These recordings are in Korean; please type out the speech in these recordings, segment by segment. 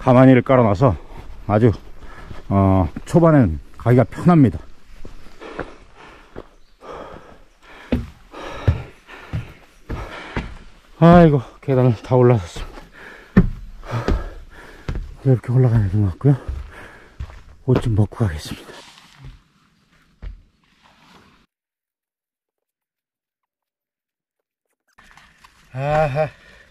가마니를 깔아놔서 아주 초반엔 가기가 편합니다. 아이고, 계단을 다 올라섰습니다. 이렇게 올라가야 되는 것 같고요. 옷 좀 벗고 가겠습니다. 아하,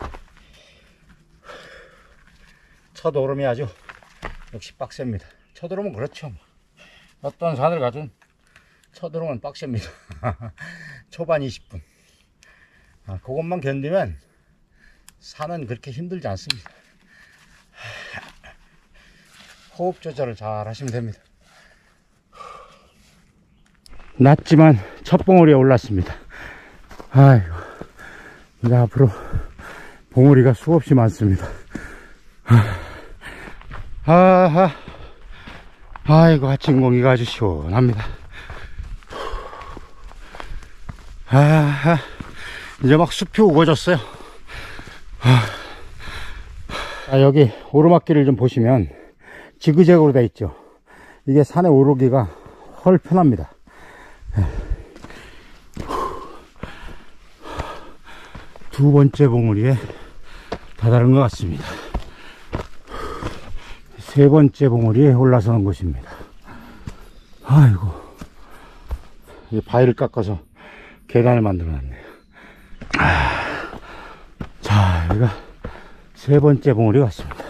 첫 오름이 아주 역시 빡셉니다. 첫 오름은 그렇죠. 어떤 산을 가든 첫 오름은 빡셉니다. 초반 20분. 그것만 견디면 산은 그렇게 힘들지 않습니다. 호흡 조절을 잘 하시면 됩니다. 낮지만 첫 봉우리에 올랐습니다. 아이고, 이제 앞으로 봉우리가 수없이 많습니다. 아이고, 아침 공기가 아주 시원합니다. 이제 막 숲이 우거졌어요. 여기 오르막길을 좀 보시면 지그재그로 되어 있죠. 이게 산에 오르기가 훨 편합니다. 두 번째 봉우리에 다다른 것 같습니다. 세 번째 봉우리에 올라서는 곳입니다. 아이고, 이 바위를 깎아서 계단을 만들어 놨네요. 자, 여기가 세 번째 봉우리 같습니다.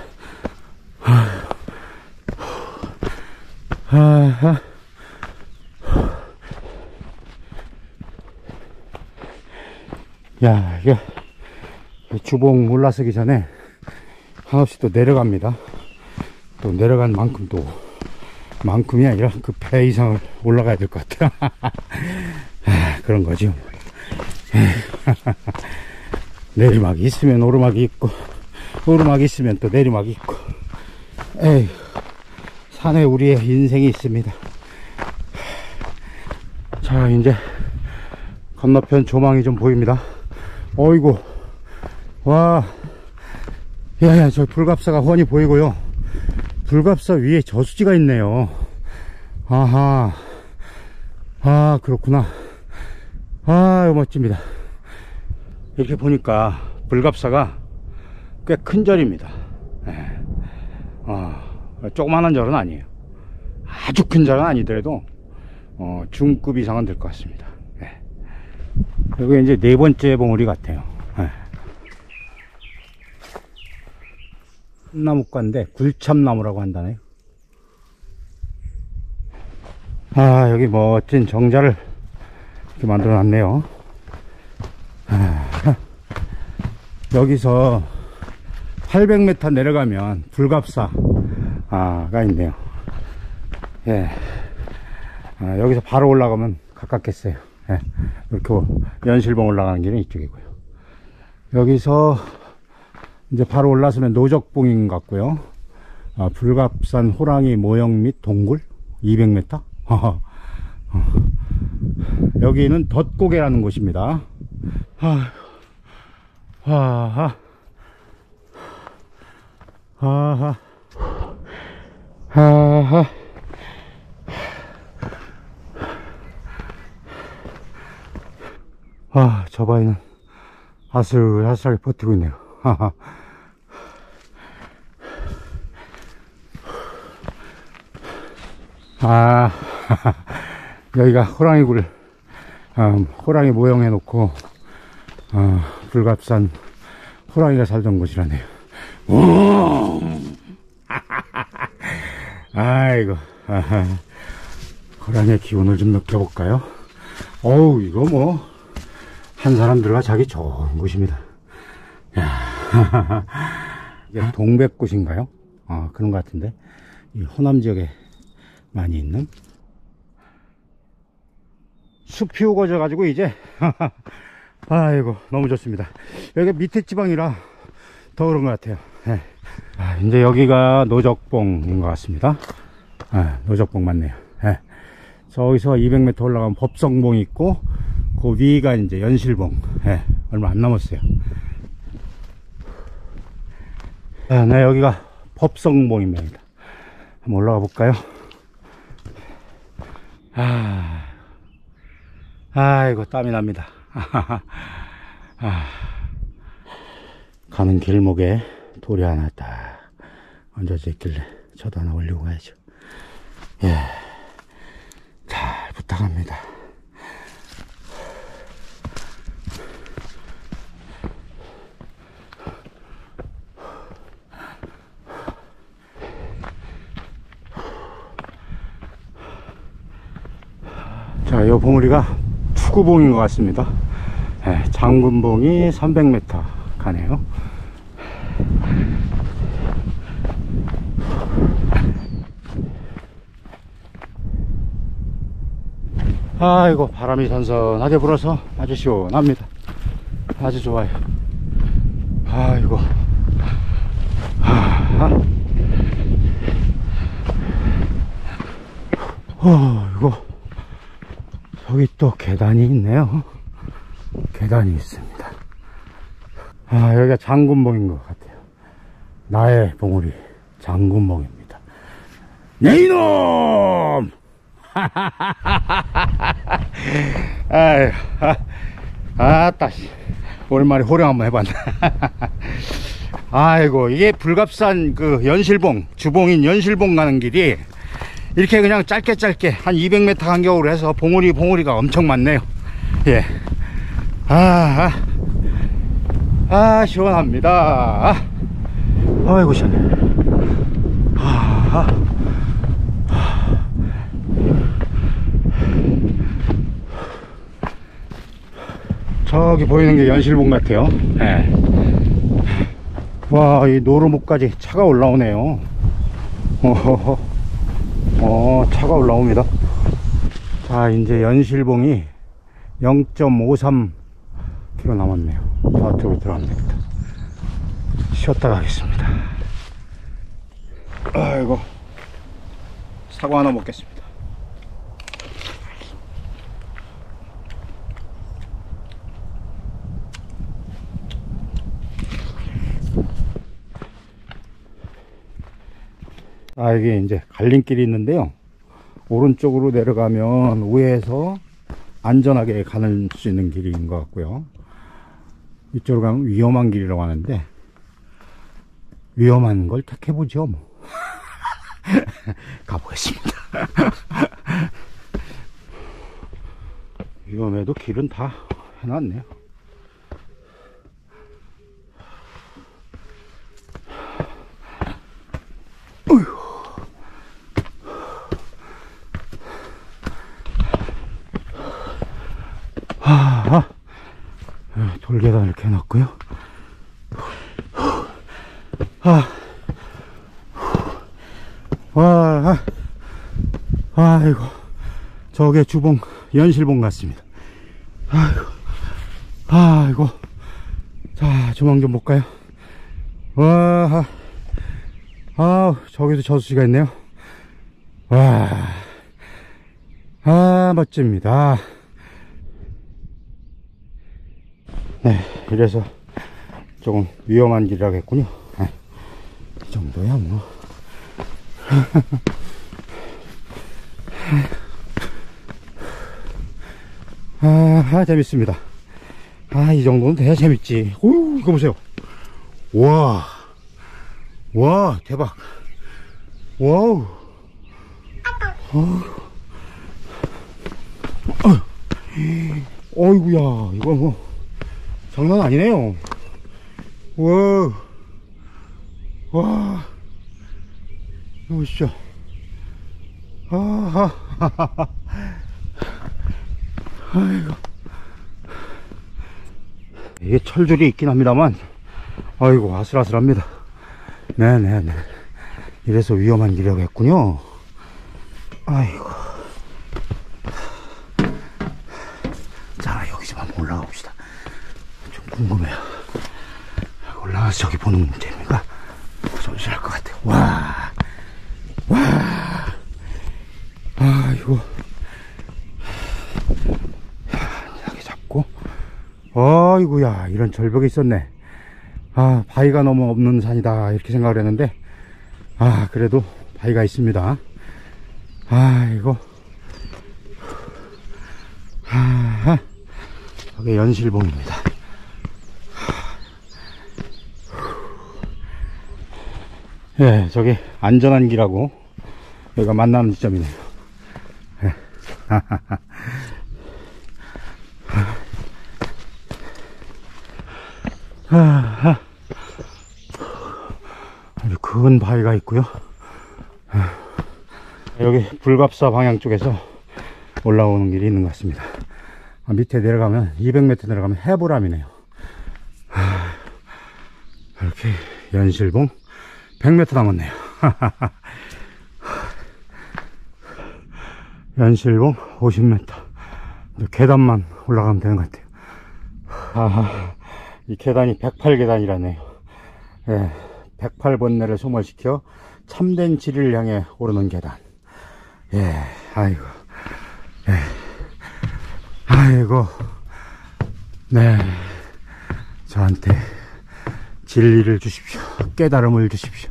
야, 이게 주봉 올라서기 전에 한없이 또 내려갑니다. 또 내려간 만큼 또 만큼이 아니라 그 배 이상을 올라가야 될 것 같아요. 그런 거죠. 내리막이 있으면 오르막이 있고, 오르막이 있으면 또 내리막이 있고. 에이, 산에 우리의 인생이 있습니다. 자, 이제 건너편 조망이 좀 보입니다. 어이구, 와, 야야, 저 불갑사가 훤히 보이고요. 불갑사 위에 저수지가 있네요. 아하, 그렇구나. 이거 멋집니다. 이렇게 보니까 불갑사가 꽤 큰 절입니다. 조그만한 절은 아니에요. 아주 큰 절은 아니더라도 중급 이상은 될 것 같습니다. 여기 이제 네 번째 봉우리 같아요. 나무과인데 굴참나무라고 한다네요. 여기 멋진 정자를 이렇게 만들어 놨네요. 여기서 800m 내려가면 불갑사가 있네요. 예. 여기서 바로 올라가면 가깝겠어요. 예. 이렇게 연실봉 올라가는 길은 이쪽이고요. 여기서 이제 바로 올라서면 노적봉인 것 같고요. 불갑산 호랑이 모형 및 동굴 200m. 여기는 덧고개라는 곳입니다. 저 바위는 아슬아슬하게 버티고 있네요. 여기가 호랑이굴, 호랑이 모형 해놓고, 불갑산 호랑이가 살던 곳이라네요. 아이고, 호랑이의 기운을 좀 느껴볼까요? 어우, 이거 뭐, 한 사람 들어가 자기 좋은 곳입니다. 이게 동백꽃인가요? 그런 것 같은데, 이 호남 지역에 많이 있는 숲이 우거져 가지고 이제 아이고, 너무 좋습니다. 여기 밑에 지방이라 더 그런 것 같아요. 이제 여기가 노적봉인 것 같습니다. 노적봉 맞네요. 저기서 200m 올라가면 법성봉이 있고, 그 위가 이제 연실봉. 얼마 안 남았어요. 네, 여기가 법성봉입니다. 한번 올라가 볼까요? 아이고 땀이 납니다. 가는 길목에 돌이 하나 딱 얹어져 있길래 저도 하나 올리고 가야죠. 예, 잘 부탁합니다. 자, 이 봉우리가 투구봉인 것 같습니다. 네, 장군봉이 300m 가네요. 아이고 바람이 선선하게 불어서 아주 시원합니다. 아주 좋아요. 아이고 이거 여기 또 계단이 있네요. 계단이 있습니다. 여기가 장군봉인 것 같아요. 나의 봉우리 장군봉입니다. 네 이놈! 아따 오랜만에 호령 한번 해봤네. 아이고 이게 불갑산 그 연실봉 주봉인 연실봉 가는 길이 이렇게 그냥 짧게 한 200m 간격으로 해서 봉우리가 엄청 많네요. 예. 시원합니다. 아이고 시원해. 저기 보이는 게 연실봉 같아요. 예. 와, 이 노루목까지 차가 올라오네요. 차가 올라옵니다. 자, 이제 연실봉이 0.53km 남았네요. 저쪽으로 들어가면 됩니다. 쉬었다 가겠습니다. 아이고, 사과 하나 먹겠습니다. 이게 이제 갈림길이 있는데요. 오른쪽으로 내려가면 우회해서 안전하게 가는 수 있는 길인 것 같고요. 이쪽으로 가면 위험한 길이라고 하는데 위험한 걸 택해보죠 뭐. 가보겠습니다. 위험해도 길은 다 해놨네요. 돌계단 이렇게 해놨고요. 아이고 저게 주봉 연실봉 같습니다. 아이고 자 조망 좀 볼까요? 저기도 저수지가 있네요. 멋집니다. 네, 이래서 조금 위험한 길이라고 했군요. 이 정도야 뭐. 재밌습니다. 이 정도는 돼야 재밌지. 오, 이거 보세요. 와, 대박. 와우. 어이구야, 이거 뭐 장난 아니네요. 와, 이거 보시죠. 아이고. 이게 철줄이 있긴 합니다만, 아이고, 아슬아슬합니다. 네네네. 이래서 위험한 길이라고 했군요. 아이고. 자, 여기 좀 한번 올라가 봅시다. 좀 궁금해요. 올라가서 저기 보는 재미가 솔솔할 것 같아요. 아이고. 이렇게 잡고. 아이고야, 이런 절벽이 있었네. 바위가 너무 없는 산이다. 이렇게 생각을 했는데, 아, 그래도 바위가 있습니다. 아이고. 아, 여기 연실봉입니다. 예, 저기 안전한 길하고 여기가 만나는 지점이네요. 예. 아주 큰 바위가 있고요. 여기 불갑사 방향 쪽에서 올라오는 길이 있는 것 같습니다. 밑에 내려가면 200m 내려가면 해부람이네요. 이렇게 연실봉 100m 남았네요. 연실봉 50m. 계단만 올라가면 되는 것 같아요. 이 계단이 108계단이라네요. 예, 108번뇌를 소멸시켜 참된 진리를 향해 오르는 계단. 예, 아이고. 예. 아이고. 네. 저한테 진리를 주십시오. 깨달음을 주십시오.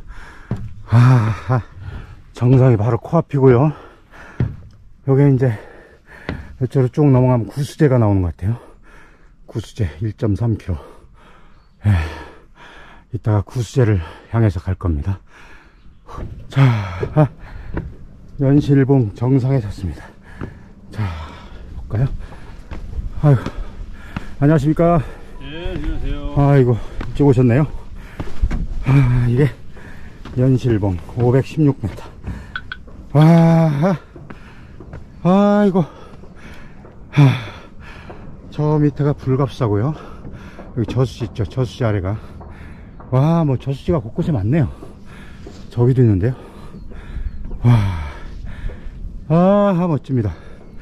정상이 바로 코앞이고요. 여기 이제 이쪽으로 쭉 넘어가면 구수제가 나오는 것 같아요. 구수제 1.3km. 예, 이따가 구수제를 향해서 갈 겁니다. 자, 연실봉 정상에 섰습니다. 자, 볼까요? 아이고, 안녕하십니까? 네, 안녕하세요. 아이고, 일찍 오셨네요. 이게 연실봉 516m. 아이고. 저 밑에가 불갑사고요. 여기 저수지 있죠. 저수지 아래가. 와, 뭐 저수지가 곳곳에 많네요. 저기도 있는데요. 와, 멋집니다.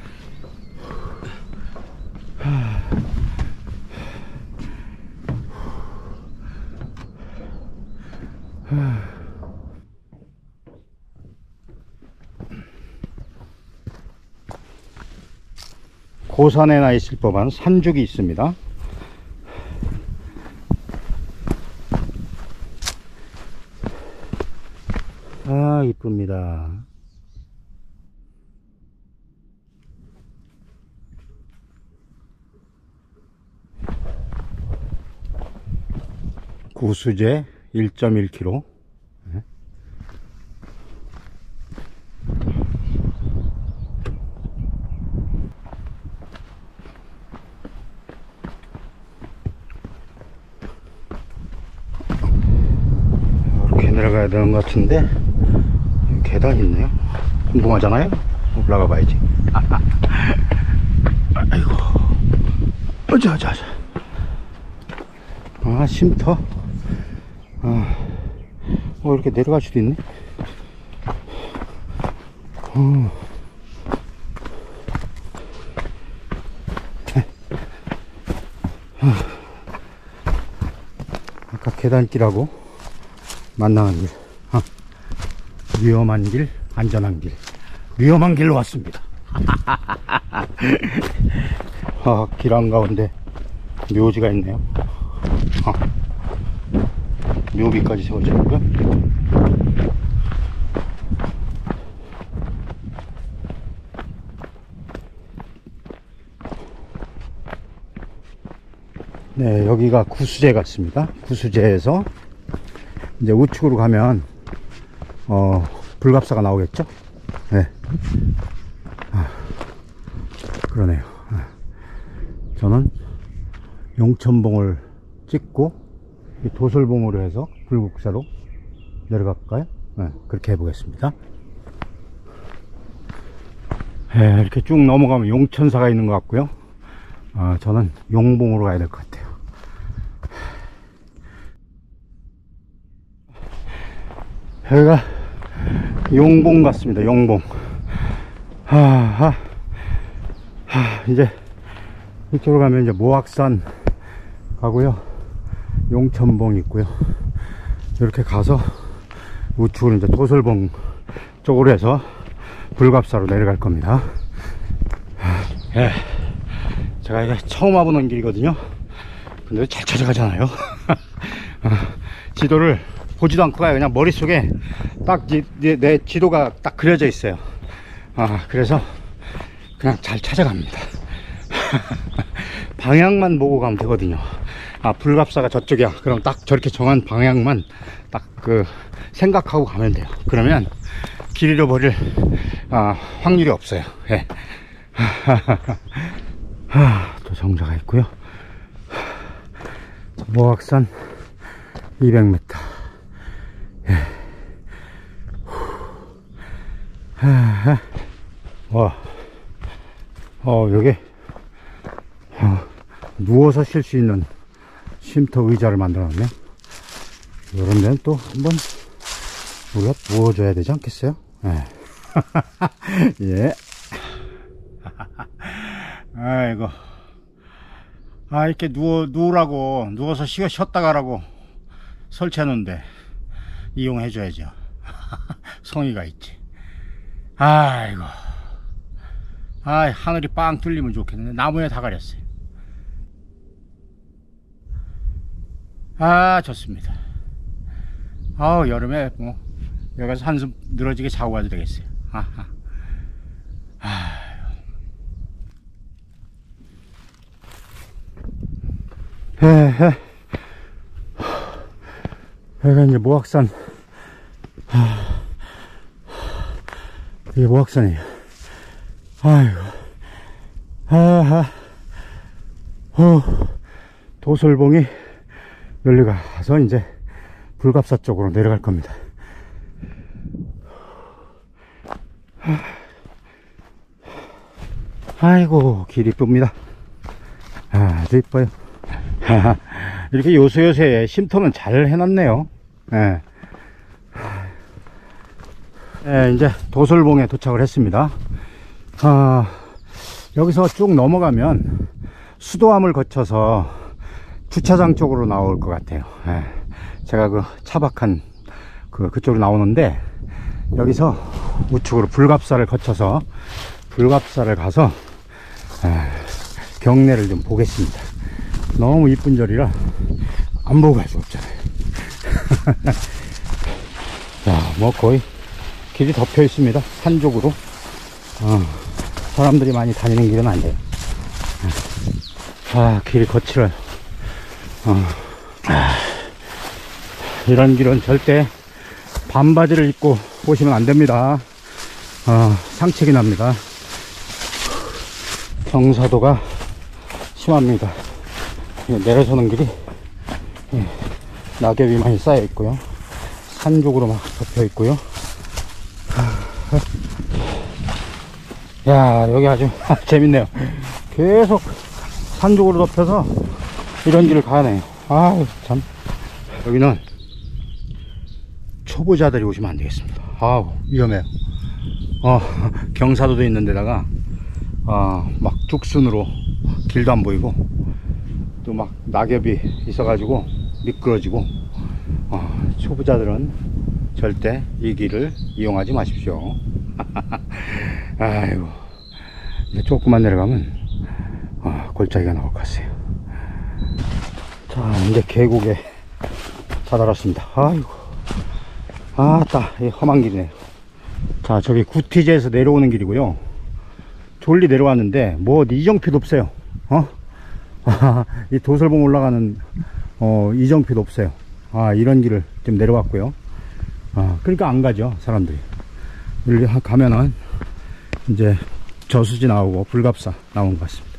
고산에나 있을 법한 산죽이 있습니다. 아, 이쁩니다. 구수제 1.1km. 이렇게 내려가야 되는 것 같은데 계단이 있네요. 궁금하잖아요. 올라가 봐야지. 아이고, 어자자자. 쉼터. 이렇게 내려갈 수도 있네. 아까 계단길하고 만나는 길. 위험한 길, 안전한 길. 위험한 길로 왔습니다. 길 한가운데 묘지가 있네요. 묘비까지 세워져 있고요. 네, 여기가 구수제 같습니다. 구수제에서 이제 우측으로 가면 불갑사가 나오겠죠? 네. 그러네요. 저는 용천봉을 찍고 도솔봉으로 해서 불국사로 내려갈까요? 네, 그렇게 해보겠습니다. 네, 이렇게 쭉 넘어가면 용천사가 있는 것 같고요. 저는 용봉으로 가야 될 것 같아요. 여기가 용봉 같습니다. 용봉. 이제 이쪽으로 가면 이제 모악산 가고요. 용천봉 있고요. 이렇게 가서 우측으로 이제 도솔봉 쪽으로 해서 불갑사로 내려갈 겁니다. 예. 제가 이게 처음 와보는 길이거든요. 근데 잘 찾아가잖아요. 지도를 보지도 않고 가요. 그냥 머릿속에 딱 내 지도가 딱 그려져 있어요. 그래서 그냥 잘 찾아갑니다. 방향만 보고 가면 되거든요. 불갑사가 저쪽이야. 그럼 딱 저렇게 정한 방향만 딱 생각하고 가면 돼요. 그러면 길 잃어버릴 확률이 없어요. 예. 또 정자가 있고요. 모악산 200m. 예. 와, 여기 누워서 쉴 수 있는 쉼터 의자를 만들어 놨네. 이런 데는 또 한번 우리가 누워줘야 되지 않겠어요? 예. 예. 아이고. 이렇게 누우라고, 누워서 쉬었다 가라고 설치해 놓은데, 이용해줘야죠. 성의가 있지. 아이고. 하늘이 빵 뚫리면 좋겠는데, 나무에 다 가렸어요. 좋습니다. 여름에 뭐, 여기 가서 한숨 늘어지게 자고 가도 되겠어요. 여기가 이제 모악산. 이게 모악산이에요. 도솔봉이 여기 가서 이제 불갑사 쪽으로 내려갈 겁니다. 아이고, 길 이쁩니다. 아주 이뻐요. 이렇게 요새요새 쉼터는 잘 해놨네요. 예. 이제 도솔봉에 도착을 했습니다. 여기서 쭉 넘어가면 수도암을 거쳐서 주차장 쪽으로 나올 것 같아요. 예. 제가 차박한 그쪽으로 나오는데, 여기서 우측으로 불갑사를 거쳐서 불갑사를 가서 경내를 좀 보겠습니다. 너무 이쁜 절이라 안 보고 갈 수 없잖아요. 자, 뭐 거의 길이 덮여 있습니다. 산쪽으로. 사람들이 많이 다니는 길은 아니에요. 길이 거칠어요. 이런 길은 절대 반바지를 입고 오시면 안 됩니다. 상책이 납니다. 경사도가 심합니다. 내려서는 길이 낙엽이 많이 쌓여 있고요. 산 쪽으로 막 덮여 있고요. 야, 여기 아주 재밌네요. 계속 산 쪽으로 덮여서 이런 길을 가네요. 참. 여기는 초보자들이 오시면 안 되겠습니다. 위험해요. 경사도도 있는 데다가 막 죽순으로 길도 안 보이고, 또 막 낙엽이 있어가지고 미끄러지고, 초보자들은 절대 이 길을 이용하지 마십시오. 아이고, 이제 조금만 내려가면 골짜기가 나올 것 같아요. 자, 이제 계곡에 다다랐습니다. 아이고, 이 험한 길이네요. 자, 저기 구티제에서 내려오는 길이고요. 졸리 내려왔는데 뭐 이정표도 없어요. 이 도솔봉 올라가는 이정표도 없어요. 이런 길을 좀 내려왔고요. 그러니까 안 가죠, 사람들이. 여기 가면은 이제 저수지 나오고 불갑사 나온 것 같습니다.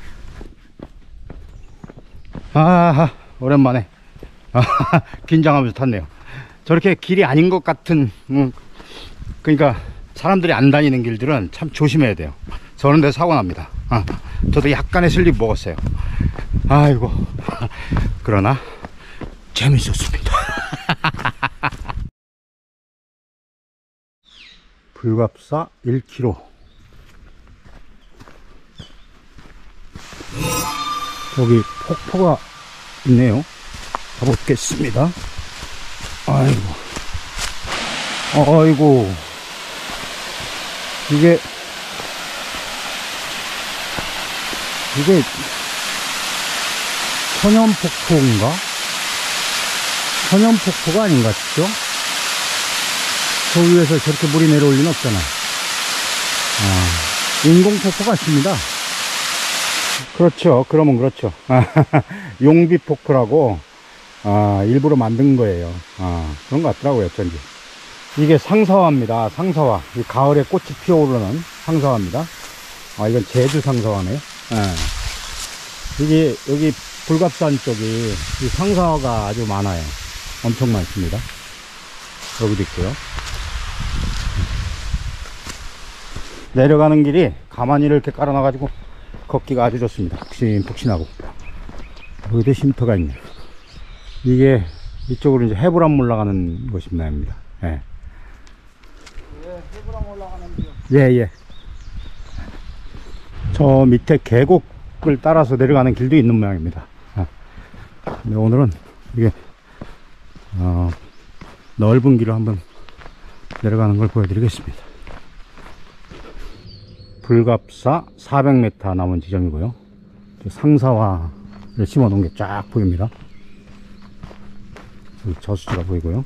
오랜만에 긴장하면서 탔네요. 저렇게 길이 아닌 것 같은, 그러니까 사람들이 안 다니는 길들은 참 조심해야 돼요. 저런 데 사고 납니다. 저도 약간의 슬립 먹었어요. 아이고. 그러나 재밌었습니다. 불갑사 1km. 여기 폭포가 있네요. 가보겠습니다. 아이고. 이게 천연폭포인가? 천연폭포가 아닌가 싶죠? 저 위에서 저렇게 물이 내려올 리는 없잖아. 인공폭포 같습니다. 그렇죠. 그러면 그렇죠. 용비폭포라고 일부러 만든 거예요. 그런 것 같더라고요, 어쩐지. 이게 상사화입니다. 상사화. 이 가을에 꽃이 피어오르는 상사화입니다. 이건 제주 상사화네. 이게 여기 불갑산 쪽이 이 상사화가 아주 많아요. 엄청 많습니다. 여기도 있고요. 내려가는 길이 가만히 이렇게 깔아놔가지고 걷기가 아주 좋습니다. 푹신푹신하고. 여기도 쉼터가 있네요. 이게 이쪽으로 이제 해부람 올라가는 곳이 모양입니다. 예. 해부람 올라가는 길. 예. 저 밑에 계곡을 따라서 내려가는 길도 있는 모양입니다. 근데 오늘은 이게 넓은 길을 한번 내려가는 걸 보여드리겠습니다. 불갑사 400m 남은 지점이고요. 상사화를 심어 놓은 게 쫙 보입니다. 여기 저수지가 보이고요.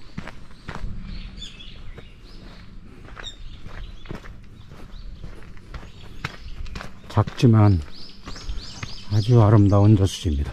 작지만 아주 아름다운 저수지입니다.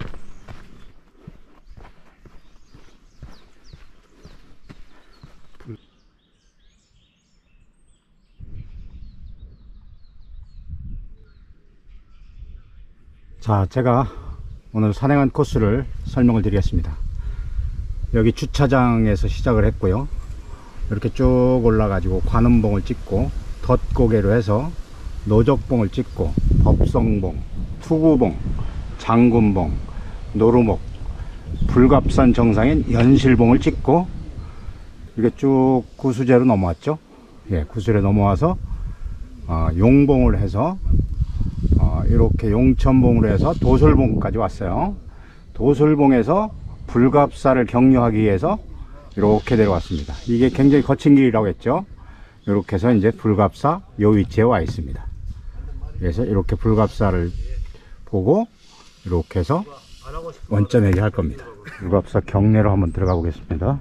자, 제가 오늘 산행한 코스를 설명을 드리겠습니다. 여기 주차장에서 시작을 했고요. 이렇게 쭉 올라가지고 관음봉을 찍고 덧고개로 해서 노적봉을 찍고 법성봉, 투구봉, 장군봉, 노루목, 불갑산 정상인 연실봉을 찍고 이렇게 쭉 구수제로 넘어왔죠. 예, 구수제로 넘어와서 용봉을 해서 이렇게 용천봉으로 해서 도솔봉까지 왔어요. 도솔봉에서 불갑사를 격려하기 위해서 이렇게 내려왔습니다. 이게 굉장히 거친 길이라고 했죠. 이렇게 해서 이제 불갑사 요 위치에 와 있습니다. 그래서 이렇게 불갑사를 보고 이렇게 해서 원점 얘기할 겁니다. 불갑사 경내로 한번 들어가 보겠습니다.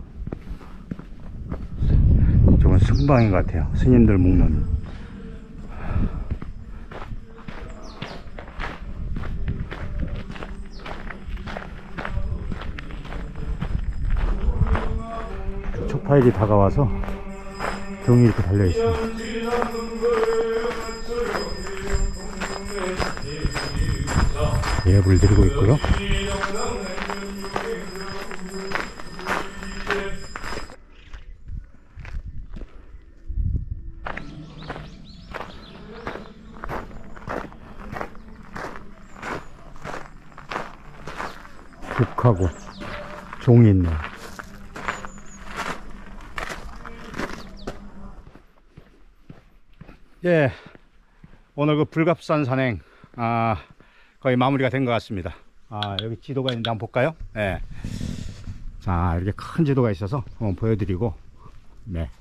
저건 승방인 것 같아요. 스님들 묵는. 초파일이 다가와서 등이 이렇게 달려 있습니다. 예불 드리고 있고요. 북하고 종이 있네요. 예, 오늘 그 불갑산 산행 거의 마무리가 된 것 같습니다. 여기 지도가 있는데 한번 볼까요? 예. 자, 이렇게 큰 지도가 있어서 한번 보여드리고, 네.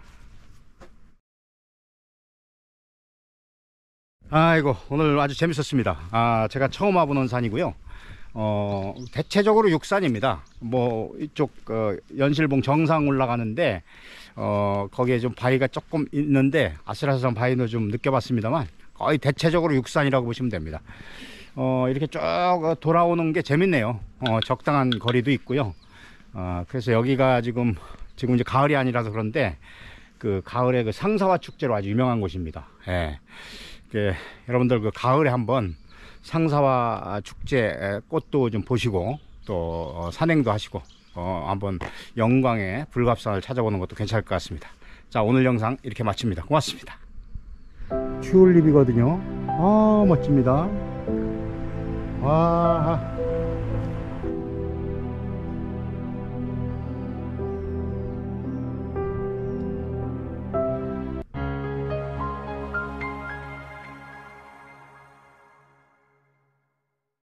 아이고, 오늘 아주 재밌었습니다. 제가 처음 와보는 산이고요. 대체적으로 육산입니다. 뭐 이쪽 연실봉 정상 올라가는데 거기에 좀 바위가 조금 있는데 아슬아슬한 바위도 좀 느껴봤습니다만 거의 대체적으로 육산이라고 보시면 됩니다. 이렇게 쭉 돌아오는 게 재밌네요. 적당한 거리도 있고요. 그래서 여기가 지금 이제 가을이 아니라서 그런데 그 가을에 그 상사화 축제로 아주 유명한 곳입니다. 예. 여러분들 그 가을에 한번 상사화 축제 꽃도 좀 보시고 또 산행도 하시고 한번 영광의 불갑산을 찾아보는 것도 괜찮을 것 같습니다. 자, 오늘 영상 이렇게 마칩니다. 고맙습니다. 튤립이거든요. 멋집니다. 와.